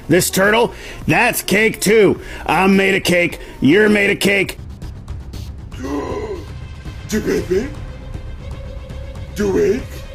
This turtle, that's cake too. I'm made of cake, you're made of cake. Do baby? Do it?